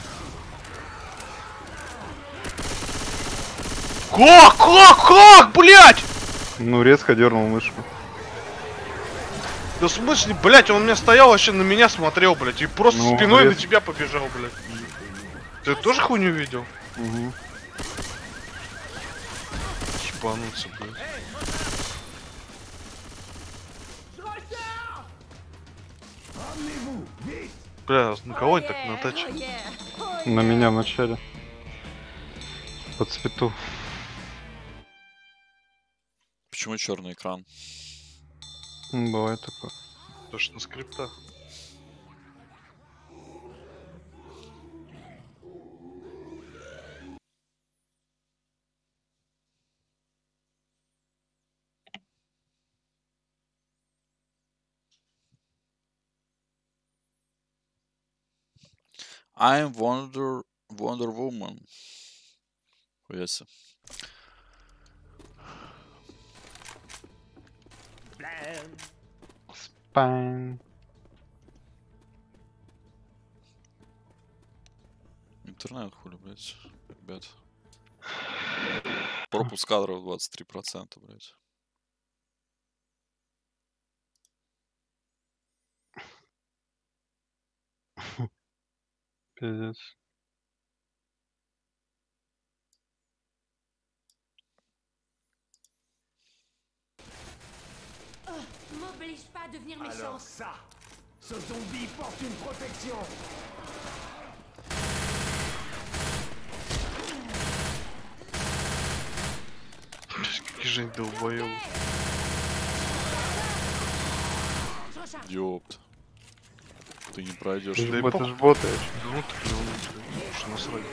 Как, блядь? Ну, резко дернул мышку. Да в смысле, блядь, он у меня стоял, вообще на меня смотрел, блядь, и просто Ну, спиной на блядь. тебя побежал, блядь. Ты тоже хуйню видел? Угу. Ебануться, блядь. Бля, на кого это так натачил? На меня вначале. Под цвету. Почему черный экран? Бывает такое. Точно на скриптах. I'm Wonder Woman. Хуяся. Спайн. Интернет хули, блядь, ребят. Пропуск кадров 23%, блядь. Пиздец. M'oblige pas à devenir méchante. Alors ça, ce zombie porte une protection. Какие же они долбоёбы. Ёпт. Ты не пройдешь. Это Да и ж похуй. боты. Ну ты плюнул, блядь. Что насрать.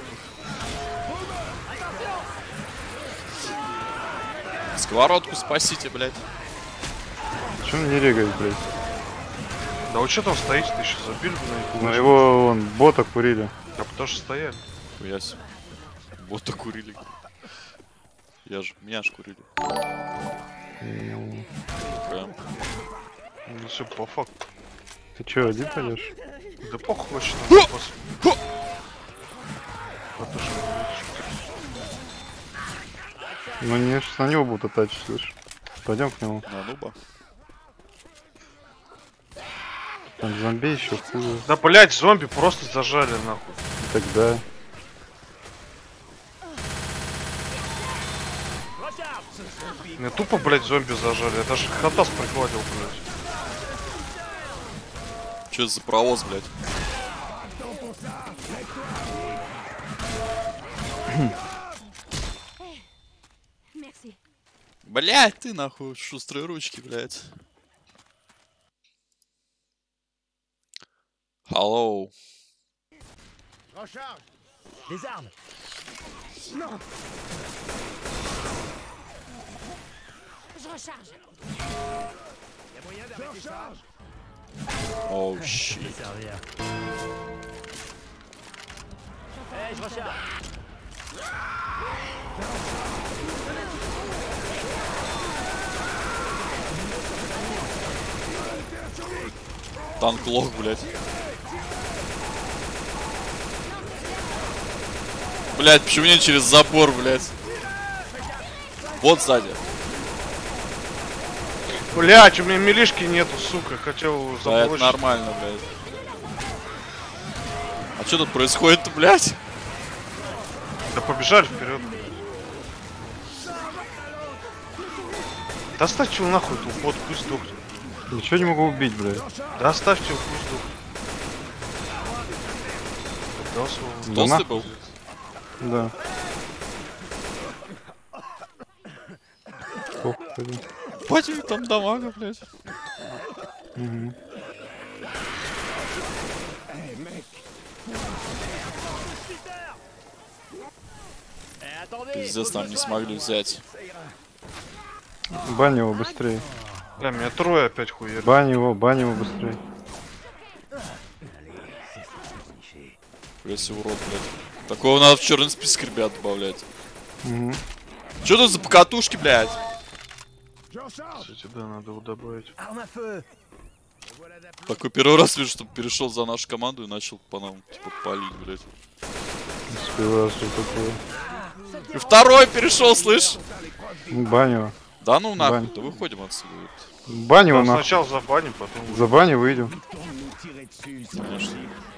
Сковородку спасите, блядь. Чё он не регает, блядь? Да вот что там стоите, ты еще забили, блядь. Ну его, вон, бота курили. Да потому что стояли. Хуясь. Вот курили. Меня ж курили. Прям. Ну все, по факту. Ты чё, один пойдешь? Да похуй вообще на запас. Это же, Ну не, на него будут оттачить, слышь. Пойдем к нему. На нуба. Там зомби еще хуже. да, блядь, зомби просто зажали, нахуй. Тогда. Меня тупо, блядь, зомби зажали. Я даже хатас прикладил, блядь. Че это за провоз, блядь? Merci. Блядь, ты нахуй, шустрые ручки, блядь. Hello. Recharge. Des armes. Je recharge. Y a moyen d'arrêter ça? Оу, щит. Eh, je recharge. Танк лох, блядь. Блядь, почему не через забор, блядь? Вот сзади. Блядь, у меня милишки нету, сука. Хотел Да, это заблочить. нормально, блядь. А что тут происходит-то, блядь? Да побежали вперед. Да оставьте его нахуй, эту вот пусть сдохнет. Ничего не могу убить, блядь. Да оставьте его, пусть сдохнет. Дал слово. Да Толстый нахуй. был? Да. Ох, блин. Батя, там дамага, блядь. Мгм. Eh, attendez. Пиздец, там не смогли взять. Бань его быстрее. Бля, меня трое опять хуярит. Бань его быстрее. Блядь, урод, блядь. Такого надо в черный список, ребят, добавлять. Мгм. Что тут за покатушки, блядь? Кстати, да, надо его добавить. Arme à feu. Такой первый раз вижу, что перешел за нашу команду и начал по нам, типа, палить, блядь. Успеваю, что такое. И второй перешел, слышь? Бань его. Да ну нахуй, Бань. то выходим отсюда. Бань его Да, нахуй. сначала забаним, потом... За бани выйдем. Конечно.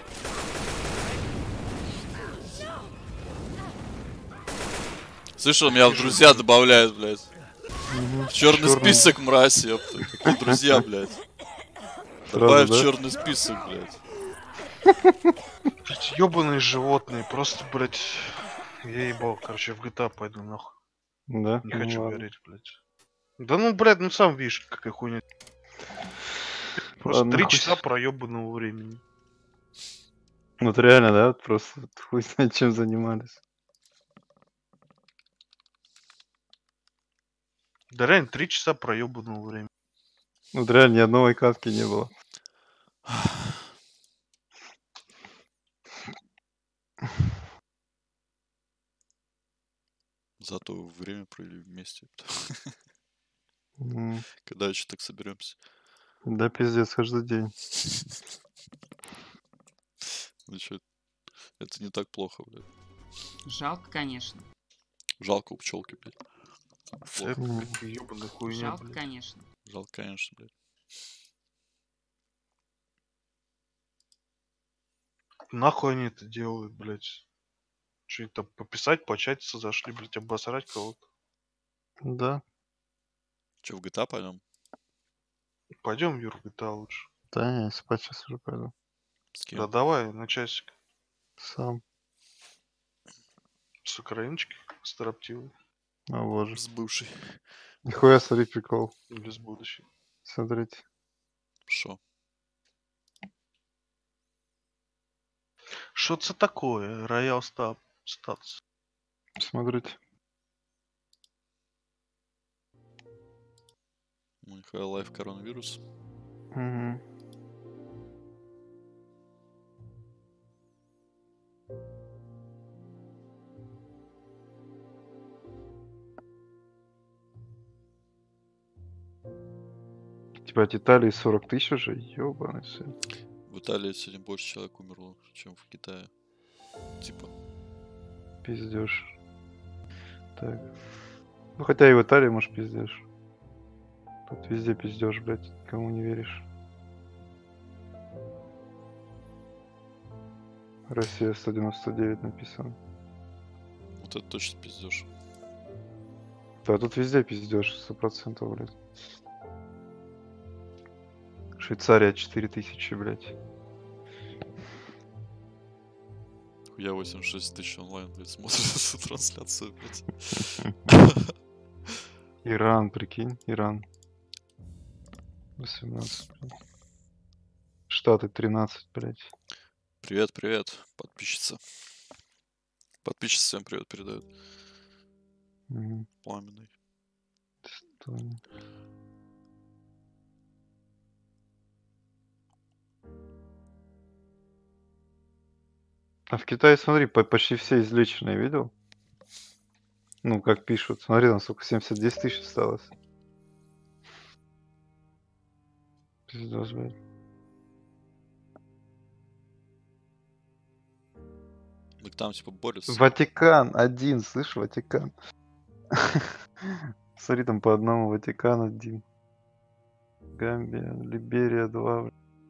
Слышал, меня в друзья добавляют, блядь. В черный список, мразь, ёпта. Какие друзья, блядь. Добавь в да? черный список, блядь. Эти ёбаные животные, просто, блядь... Я ебал, короче, в GTA пойду, нахуй. Да? Не Ну хочу ладно. гореть, блядь. Да ну, блядь, ну сам видишь, какая хуйня. Просто Ладно, 3 хуй часа с- проебанного времени. Вот реально, да? Вот просто вот хуй знает, чем занимались. Да реально, 3 часа проебанного времени. Вот реально ни одной катки не было. Зато время провели вместе. М, Когда еще так соберемся? Да пиздец, каждый день. Ну чё, это не так плохо, блядь. Жалко, конечно. Жалко у пчелки, блядь. Это Плохо. какая ёбаная хуйня, Жалко, блядь. конечно. Жалко, конечно, блядь. Нахуй они это делают, блядь? Что-нибудь там пописать, початиться зашли, блядь, обосрать кого-то. Да. Че, в GTA пойдем? Пойдем, Юр, в GTA лучше. Да, не, спать сейчас уже пойду. С Да кем? давай, на часик. Сам. С украиночки, строптивой. О боже. С бывшей. Нихуя, смотри, прикол. Или с будущей. Смотрите. Шо? Что это такое? Роял статус. Смотрите. Михаил Лайф коронавирус. Мгм. Типа от Италии 40 тысяч уже? Ёбаный сын. В Италии сегодня больше человек умерло, чем в Китае. Типа. Пиздешь. Так. Ну хотя и в Италии, может, пиздешь. Тут везде пиздешь, блядь. Кому не веришь. Россия 199 написано. Вот это точно пиздешь. Да, тут везде пиздешь, 100%, блядь. Швейцария 4000, блядь. Я 86 тысяч онлайн, блядь, смотрит эту трансляцию, блядь. Иран, прикинь, Иран. 18, блядь. Штаты 13, блядь. Привет, привет, подписчица. Подписчица всем привет передает. Мгм. Пламенный. Эстония. А в Китае, смотри, почти все излеченные, видел? Ну, как пишут. Смотри, там сколько, 70-10 тысяч осталось. Пиздос, блядь. Так там типа борются. Ватикан один, слышь, Ватикан. Смотри, там по одному Ватикан один. Гамбия, Либерия 2.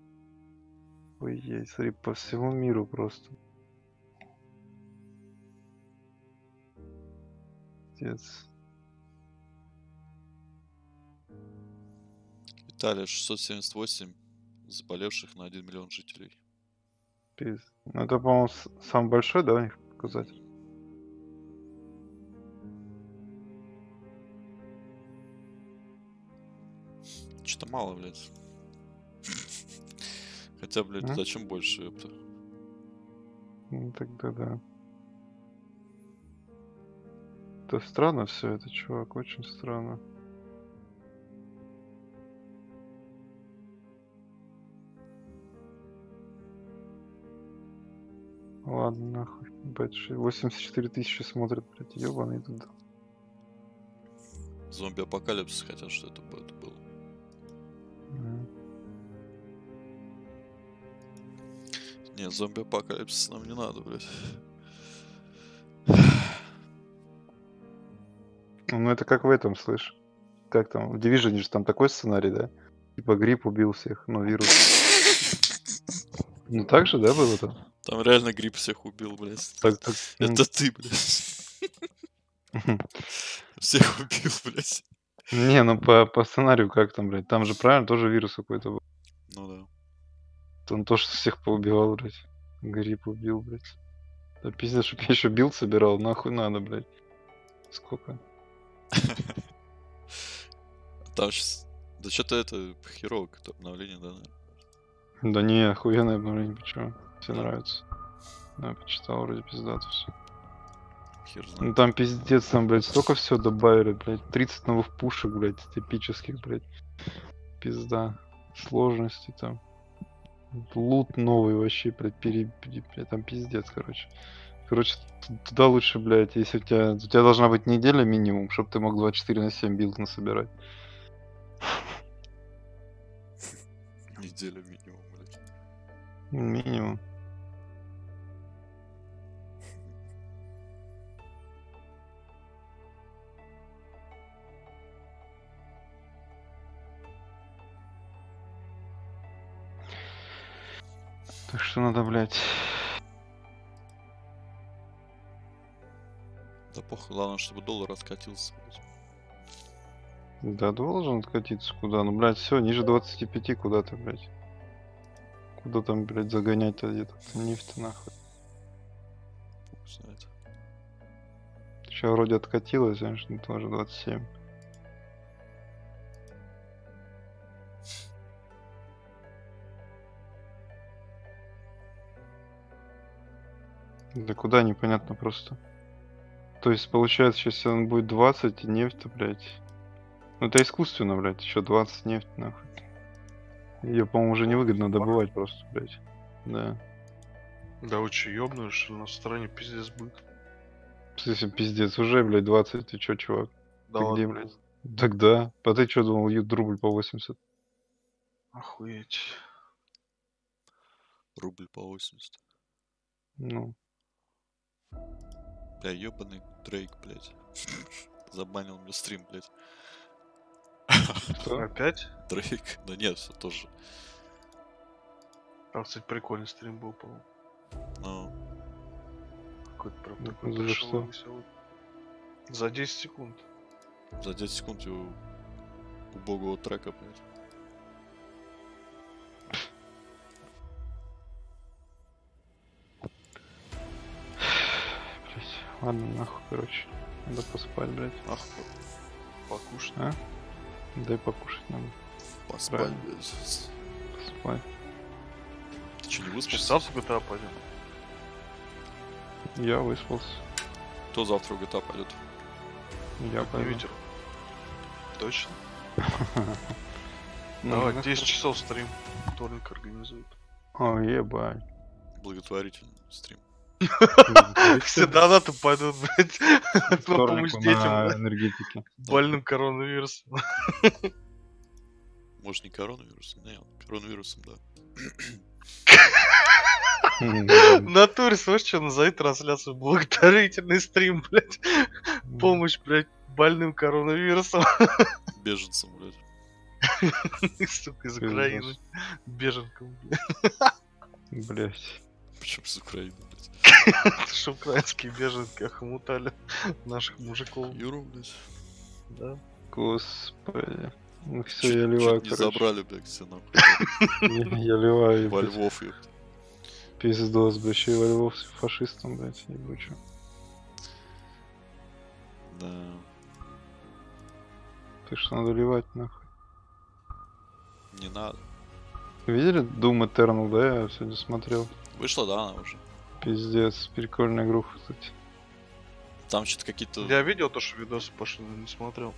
Ой, смотри, по всему миру просто. Пиздец. Италия 678 заболевших на 1 миллион жителей. Пиздец. Ну, это, по-моему, самый большой, да, у них показатель? Что-то мало, блядь. Хотя, блядь, М? зачем больше, ёпта? Ну, тогда да. Это странно все это, чувак, очень странно. Ладно, нахуй. Блядь, 84 тысячи смотрят, блядь, ёбаный тут. Зомби-апокалипсис хотят, что это было. Мгм. Не, зомби-апокалипсис нам не надо, блядь. Ну, это как в этом, слышь. Как там, в Division же там такой сценарий, да? Типа грипп убил всех, ну, вирус. Ну, так же, да, было-то? Там реально грипп всех убил, блядь. Так, Это ты, блядь. Всех убил, блядь. Не, ну по сценарию как там, блядь? Там же правильно тоже вирус какой-то был. Ну да. Он то, что всех поубивал, блядь. Грипп убил, блядь. Да пиздец, чтоб я еще билд собирал, нахуй надо, блядь. Сколько? Там сейчас... Да что-то это херово, какое-то обновление, да, наверное. Да не, охуенное обновление, почему? Все нравится. Да, я почитал, вроде пиздато все. Хер Ну знает. там пиздец, там, блядь, столько всего добавили, блядь. 30 новых пушек, блядь, эпических, блядь. Пизда. Сложности там. Лут новый вообще, блядь, блядь, там пиздец, короче. Короче, туда лучше, блядь, если у тебя должна быть неделя минимум, чтобы ты мог 24/7 билд насобирать. Неделя минимум, блядь. Минимум. Так что надо, блядь. Да похуй, главное, чтобы доллар откатился, блядь. Да, должен откатиться куда? Ну, блядь, все, ниже 25 куда-то, блядь. Куда там, блядь, загонять-то где-то нефть нахуй. Хуй знает. Сейчас вроде откатилось, знаешь, ну, тоже 27. Да куда, непонятно просто. То есть, получается, сейчас он будет 20, и нефть, блядь. Ну, это искусственно, блядь, еще 20 нефть, нахуй. Ее, по-моему, уже невыгодно добывать просто, блядь. Да. Да вы че, ёбнули, что ли? На стороне пиздец будет. В смысле, пиздец, уже, блядь, 20, ты чё, чувак? Да Ты где, ладно. блядь? Так да. А ты чё думал, рубль по 80? Охуеть. Рубль по 80. Ну, Бля, ёбаный Дрейк, блядь. Забанил мне стрим, блядь. что? Опять? Дрейк? Да нет, все тоже. Там, кстати, прикольный стрим был, по-моему. Ну, Какой-то прям Ну, такой за трэшовый, что? веселый. За 10 секунд. за 10 секунд его убогого трека, блядь. Блядь, ладно, нахуй, короче. Надо поспать, блядь. Ах, покушать. А? Дай покушать надо. Поспать, Правильно. блядь. Поспать. Ты что, не выспался? Часа в GTA пойдем. Я выспался. Кто завтра в GTA пойдет? Я Не пойду. ветер. Точно? Ну, Давай, да. 10 часов стрим. Вторник организует. О, ебать. Благотворительный стрим. Все донаты пойдут, блядь, на помощь Вторнику детям, на блядь, энергетике. больным коронавирусом. Может, не коронавирусом? Нет, коронавирусом, да. В натуре, слышишь, что назови трансляцию? Благотворительный стрим, блядь. Помощь, блядь, больным коронавирусом. Беженцам, блядь. Сука, из Украины. Беженкам, блядь. Блять. Причем с Украины, блядь. Это ж украинские беженки охмутали наших мужиков. Юру, блядь. Да. Господи. Ну все, Чуть я ливаю, не короче. забрали, блядь, все нахуй. Я ливаю, Во блядь. Львов, ёпта. Пиздос, блядь, еще и во Львов с фашистом, блядь, ебучу. Да. Так что надо ливать, нахуй. Не надо. Видели Doom Eternal, да? Я сегодня смотрел. Вышла, да, она уже? Пиздец, прикольная игруха, кстати. Там что-то какие-то... Я видел то, что видосы пошли, но не смотрел.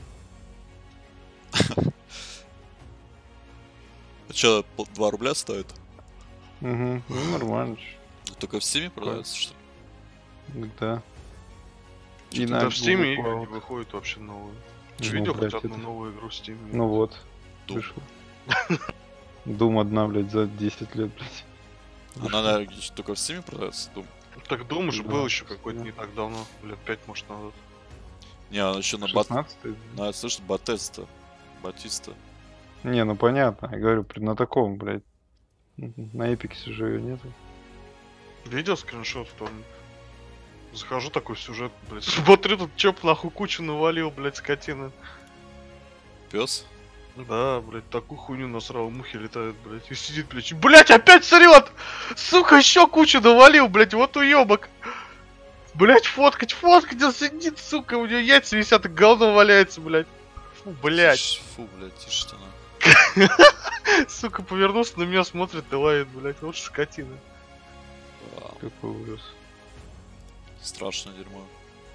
А что, 2 рубля стоит? Угу, ну нормально. Только в Стиме продается, что ли? Да. И Да в Steam Google игры не Cloud. выходит вообще новые. Ты Ну, видел блядь, хоть одну это- новую игру в Steam? Ну вот, Doom. вышел. Doom одна, блядь, за 10 лет, блядь. Она, наверное, только в Стиме продается, Doom. Так Doom же Да, был еще какой-то да. не так давно, лет 5, может, назад. Не, она еще на 16-й? слышишь, Батиста. Не, ну понятно, я говорю, на таком, блядь. На эпиксе же ее нету. Видел скриншот вторник? Захожу такой сюжет, блядь. Смотрю, тут чоп нахуй кучу навалил, блядь, скотина. Пес? Да, блядь, такую хуйню насрал, мухи летают, блядь. И сидит, блядь, и, блядь, опять срет! Сука, еще кучу навалил, блядь, вот уебок. Блядь, фоткать, он сидит, сука, у него яйца висят, и говно валяется, блядь. Фу, блядь. Фу, блядь, тише ты на. Сука, повернулся на меня, смотрит и лает, блядь, вот же скотина. Вау, Какой ужас. страшное дерьмо.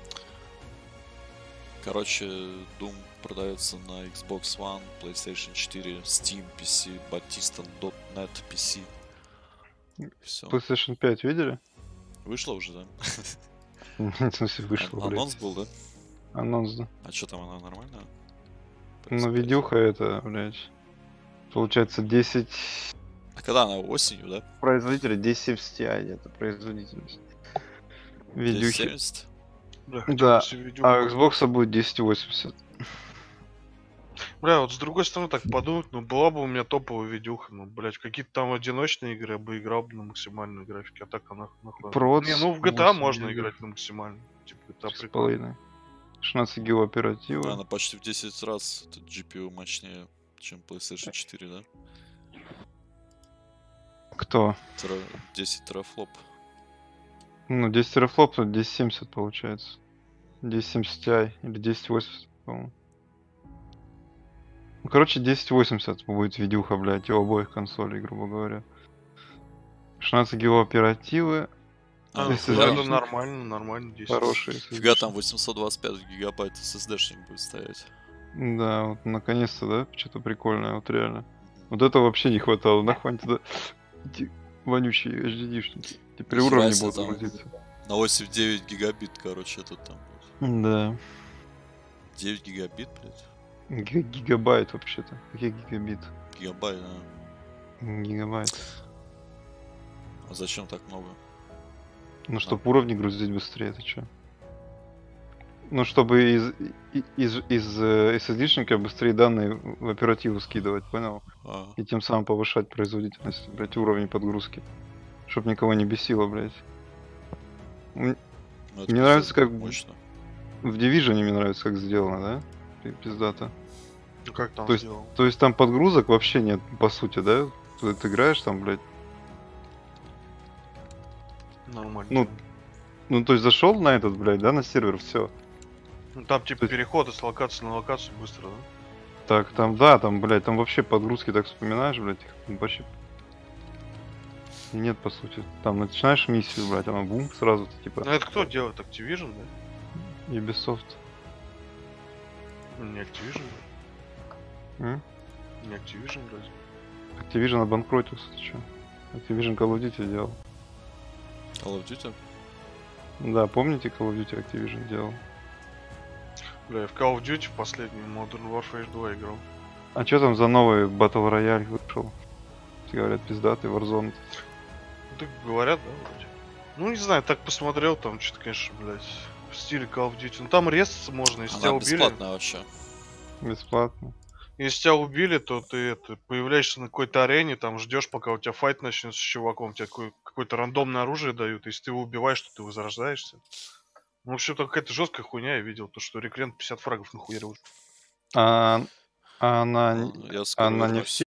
Короче, Doom продается на Xbox One, PlayStation 4, Steam, PC, Batista.net, PC. Все. PlayStation 5 видели? Вышло уже, да? В смысле, вышло, Анонс блядь. был, да? Анонс, да. А что там, она нормальная? Ну, видюха это, блядь. Получается 10... А когда она осенью, да? Производителя 1070 Ti, это производительность. Видюхи. 1070? Бля, Да, хотел бы себе видюху. А у Xbox будет 1080. Бля, вот с другой стороны так подумать, ну была бы у меня топовая видюха, ну, блядь, какие-то там одиночные игры я бы играл бы на максимальной графике, а так она нахуй. Проц Не, ну в GTA 8 можно гигов. играть на максимальной. Типа, это прикольно. 3,5. 16 гиг оператива. Да, она почти в 10 раз этот GPU мощнее, чем PlayStation 4, да? Кто? 10 терафлоп. Ну, 10 терафлоп, то 1070 получается. 1070 Ti или 1080, по-моему. Ну, короче, 1080 будет видюха, блядь, у обоих консолей, грубо говоря. 16 гиг оперативы. А, Ну, если фига, это зритель- нормально, нормально. 10. Хорошие. фига там 825 гигабайт SSD-шник будет стоять. Да, вот наконец-то, да? Что-то прикольное, вот реально. Вот этого вообще не хватало, нахуй они туда эти вонючие HDD-шники. Теперь Нихера уровни себе будут там. грузиться. На 8,9 гигабит, короче, этот там. будет. Да. 9 гигабит, блядь. Гигабайт вообще-то. Какие гигабит? Гигабайт, да. Гигабайт. А зачем так много? Ну, чтоб уровни грузить быстрее, это чё? Ну, чтобы из SSD-шника быстрее данные в оперативу скидывать, понял? А, И тем самым повышать производительность, блядь, уровень подгрузки. Чтоб никого не бесило, блядь. ну, это Мне нравится, пиздец, как мощно. В Division мне нравится, как сделано, да? Пиздато. Ну как там То есть- сделал? То есть там подгрузок вообще нет, по сути, да? Ты играешь там, блядь. Нормально. Ну, то есть зашел на этот, блядь, да, на сервер, все. Ну, там типа то есть- переходы с локации на локацию быстро, да? Так, там, да, там, блядь, там вообще подгрузки так вспоминаешь, блядь, их вообще нет, по сути. Там начинаешь миссию, блядь, она бум, сразу ты типа Ну это кто делает? Activision, да? Ubisoft. Ну, не Activision, М? да? Не Activision, разве? Activision обанкротился, ты чё? Activision Call of Duty делал. Call of Duty? Да, помните, Call of Duty Activision делал? Бля, я в Call of Duty в последний Modern Warfare 2 играл. А что там за новый Battle Royale вышел? Говорят, пиздатый Warzone. Ну, так говорят, да, вроде. Ну, не знаю, так посмотрел, там что-то, конечно, блядь, в стиле Call of Duty. Ну, там резаться можно, если тебя Она убили. бесплатная вообще. Бесплатно. Если тебя убили, то ты появляешься на какой-то арене, там ждешь, пока у тебя файт начнется с чуваком, тебе какое-то рандомное оружие дают. Если ты его убиваешь, то ты возрождаешься. Ну, вообще-то какая-то жесткая хуйня, я видел, то, что рекрент 50 фрагов нахуярил. А она, Я скоро она не в вернусь.